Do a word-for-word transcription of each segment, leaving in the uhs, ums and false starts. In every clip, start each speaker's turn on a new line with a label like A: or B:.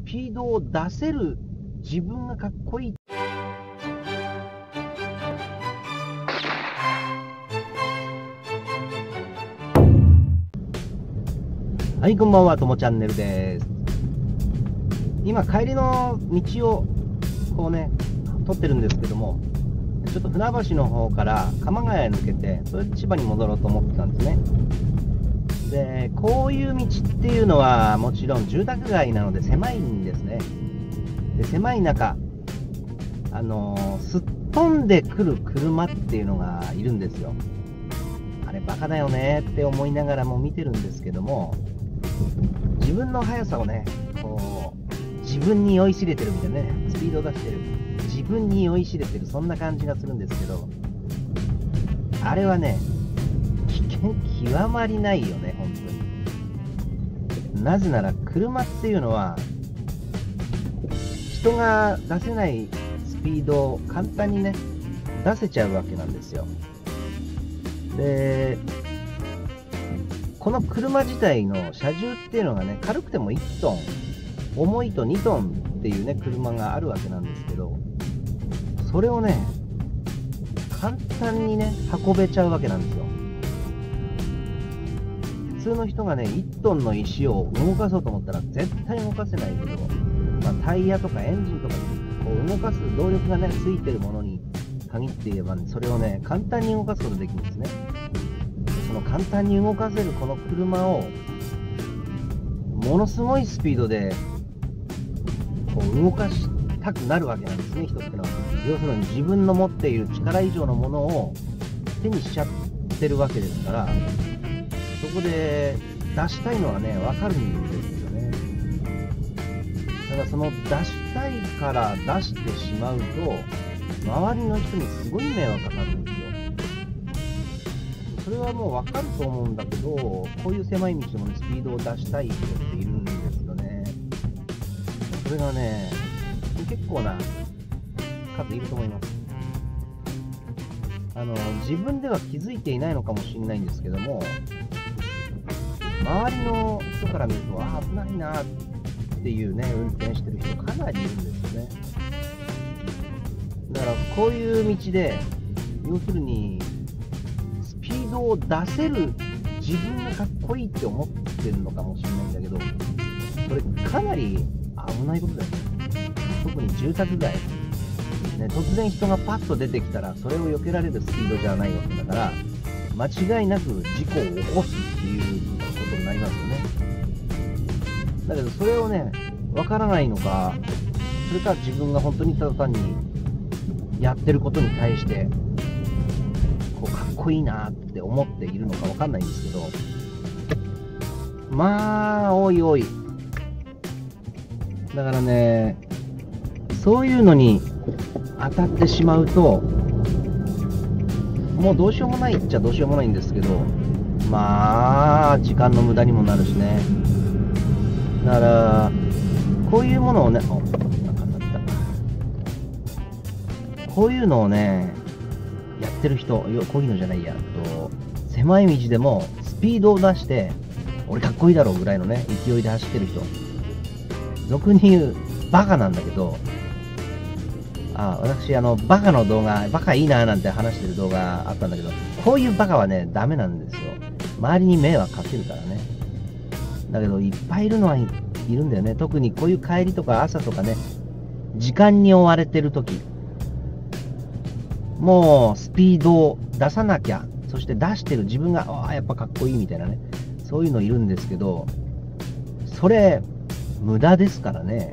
A: ピードを出せる自分がかっこいい。はい、こんばんは、ともチャンネルです。今、帰りの道をこうね、撮ってるんですけども、ちょっと船橋の方から鎌ヶ谷抜けて、それで千葉に戻ろうと思ってたんですね。で、こういう道っていうのはもちろん住宅街なので狭いんですね。で、狭い中、あのー、すっ飛んでくる車っていうのがいるんですよ。あれバカだよねって思いながらも見てるんですけども、自分の速さをね、こう自分に酔いしれてるみたいなね、スピードを出してる、自分に酔いしれてる、そんな感じがするんですけど、あれはね、危険極まりないよね、本当に。なぜなら車っていうのは人が出せないスピードを簡単にね出せちゃうわけなんですよ。で、この車自体の車重っていうのがね、軽くてもいちトン、重いとにトンっていうね車があるわけなんですけど、それをね簡単にね運べちゃうわけなんですよ。普通の人がねいちトンの石を動かそうと思ったら絶対動かせないけど、まあ、タイヤとかエンジンとかこう動かす動力がねついてるものに限って言えば、ね、それをね簡単に動かすことができるんですね。その簡単に動かせるこの車をものすごいスピードでこう動かしたくなるわけなんですね、人ってのは。要するに自分の持っている力以上のものを手にしちゃってるわけですから、そこで出したいのはね分かるんですよね。だからその出したいから出してしまうと周りの人にすごい迷惑かかるんですよ。それはもう分かると思うんだけど、こういう狭い道でも、ね、スピードを出したい人っているんですよね。それがね結構な数いると思います。あの自分では気づいていないのかもしれないんですけども、周りの人から見ると、ああ危ないなっていうね運転してる人かなりいるんですよね。だからこういう道で要するにスピードを出せる自分がかっこいいって思ってるのかもしれないんだけど、それかなり危ないことだよね。特に住宅街、ね、突然人がパッと出てきたらそれを避けられるスピードじゃないわけだから、間違いなく事故を起こすっていうことになりますよね。だけどそれをねわからないのか、それか自分が本当にただ単にやってることに対してこうかっこいいなって思っているのかわかんないんですけど、まあおいおいだからね、そういうのに当たってしまうともうどうしようもないっちゃどうしようもないんですけど、まあ時間の無駄にもなるしね。だからこういうものをね、お、なんかなった。こういうのをねやってる人、こういうのじゃないやと、狭い道でもスピードを出して俺かっこいいだろうぐらいのね勢いで走ってる人、俗に言うバカなんだけど、あ、私あのバカの動画、バカいいなーなんて話してる動画あったんだけど、こういうバカはねダメなんですよ。周りに迷惑かけるからね。だけどいっぱいいるのはい、いるんだよね。特にこういう帰りとか朝とかね、時間に追われてる時、もうスピードを出さなきゃ、そして出してる自分がああやっぱかっこいいみたいなね、そういうのいるんですけど、それ無駄ですからね。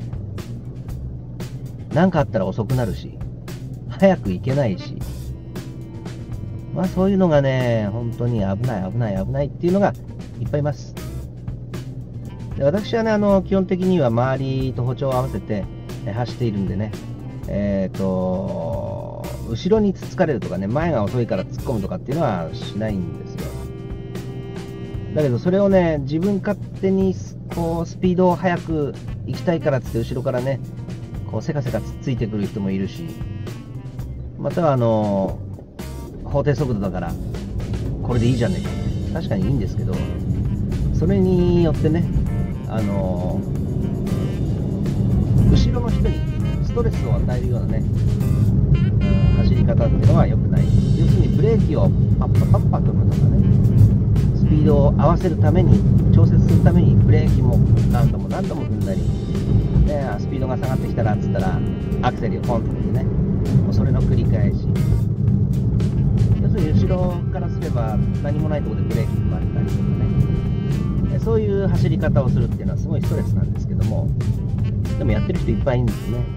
A: 何かあったら遅くなるし、早く行けないし、まあそういうのがね本当に危ない危ない危ないっていうのがいっぱいいます。で、私はねあの基本的には周りと歩調を合わせて走っているんでね、えっと後ろにつつかれるとかね、前が遅いから突っ込むとかっていうのはしないんですよ。だけどそれをね自分勝手にこうスピードを速く行きたいからっつって後ろからねこうせかせかつっついてくる人もいるし、またはあの法定速度だからこれでいいじゃねえか、確かにいいんですけど、それによってねあのろの人にストレスを与えるようなね、うん、走り方っていうのは良くない。要するにブレーキをパッパパッパ踏むとかね、スピードを合わせるために、調節するためにブレーキも何度も何度も踏んだり、ね、スピードが下がってきたらっつったらアクセルをポンと踏んでね、もうそれの繰り返し。要するに後ろからすれば何もないところでブレーキ踏まれたりとかね、そういう走り方をするっていうのはすごいストレスなんですけども、でもやってる人いっぱいいるんですね。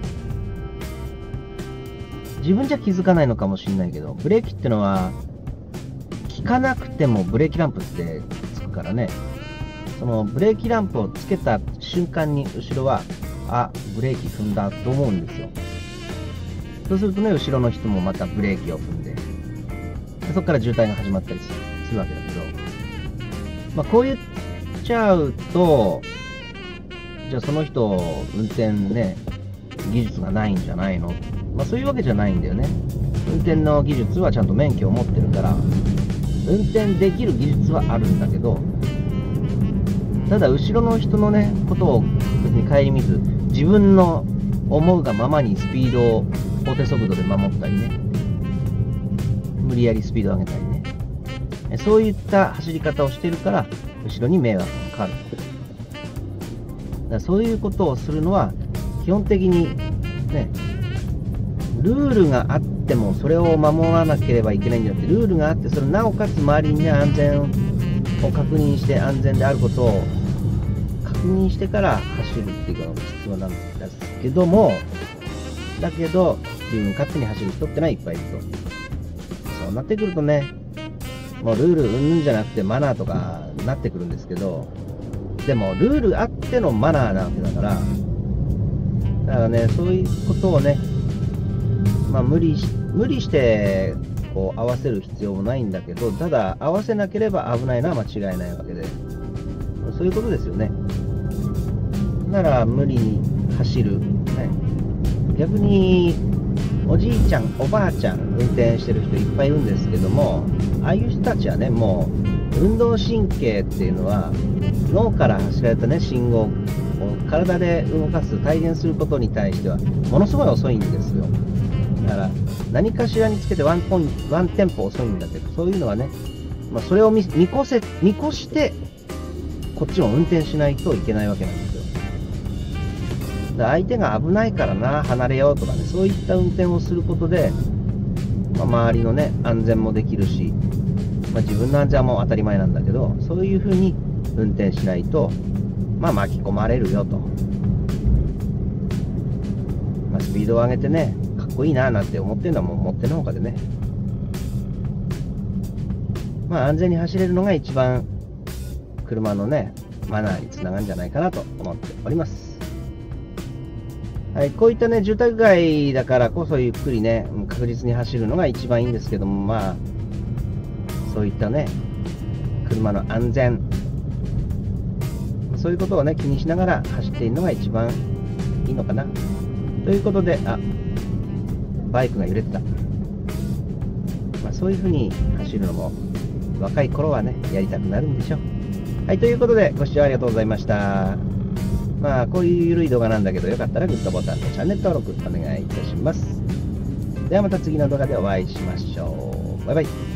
A: 自分じゃ気づかないのかもしれないけど、ブレーキってのは効かなくてもブレーキランプってつくからね、そのブレーキランプをつけた瞬間に後ろはあ、ブレーキ踏んだと思うんですよ。そうするとね、後ろの人もまたブレーキを踏んで、そこから渋滞が始まったりする、するわけだけど、まあ、こう言っちゃうと、じゃあその人運転ね、技術がないんじゃないの、まあ、そういうわけじゃないんだよね。運転の技術はちゃんと免許を持ってるから、運転できる技術はあるんだけど、ただ後ろの人のね、ことを別に顧みず、自分の思うがままにスピードを法定速度で守ったりね、無理やりスピードを上げたりね、そういった走り方をしているから後ろに迷惑がかかる。だからそういうことをするのは基本的にね、ルールがあってもそれを守らなければいけないんじゃなくて、ルールがあってそれなおかつ周りにね、安全を確認して安全であることを確認してから走るっていうのが必要なんですけども、だけど自分勝手に走る人ってのはいっぱいいると。そうなってくるとね、もうルールうんぬんじゃなくてマナーとかなってくるんですけど、でもルールあってのマナーなわけだから、だからね、そういうことをね、まあ無理し、無理してこう合わせる必要もないんだけど、ただ合わせなければ危ないのは間違いないわけで、そういうことですよね。なら無理に走る、ね、逆におじいちゃんおばあちゃん運転してる人いっぱいいるんですけども、ああいう人たちはね、もう運動神経っていうのは脳から発せられたね、信号を体で動かす体現することに対してはものすごい遅いんですよ。だから何かしらにつけてワンポイント、ワンテンポ遅いんだけど、そういうのはね、まあ、それを見、見越せ、見越してこっちも運転しないといけないわけなんですよ。だから相手が危ないからな、離れようとかね、そういった運転をすることで、まあ、周りのね、安全もできるし、まあ、自分の安全はもう当たり前なんだけど、そういう風に運転しないと、まあ、巻き込まれるよと。まあ、スピードを上げてね、かっこいいななんて思ってるのはもう持ってのほかでね、まあ、安全に走れるのが一番車のね、マナーにつながるんじゃないかなと思っております。はい、こういったね、住宅街だからこそゆっくりね、確実に走るのが一番いいんですけども、まあ、そういったね、車の安全、そういうことをね、気にしながら走っているのが一番いいのかな。ということで、あ、バイクが揺れてた。まあ、そういう風に走るのも、若い頃はね、やりたくなるんでしょう。はい、ということで、ご視聴ありがとうございました。まあ、こういう緩い動画なんだけど、よかったらグッドボタンとチャンネル登録お願いいたします。ではまた次の動画でお会いしましょう。バイバイ。